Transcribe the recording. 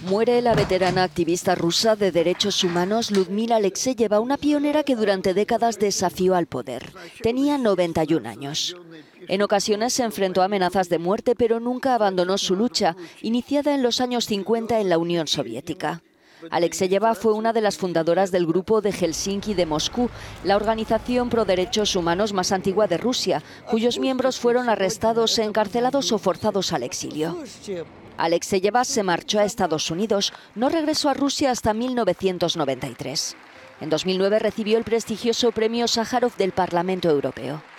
Muere la veterana activista rusa de derechos humanos Ludmila Alexeyeva, una pionera que durante décadas desafió al poder. Tenía 91 años. En ocasiones se enfrentó a amenazas de muerte, pero nunca abandonó su lucha, iniciada en los años 50 en la Unión Soviética. Alexeyeva fue una de las fundadoras del Grupo de Helsinki de Moscú, la organización pro derechos humanos más antigua de Rusia, cuyos miembros fueron arrestados, encarcelados o forzados al exilio. Alexeyeva se marchó a Estados Unidos, no regresó a Rusia hasta 1993. En 2009 recibió el prestigioso Premio Sájarov del Parlamento Europeo.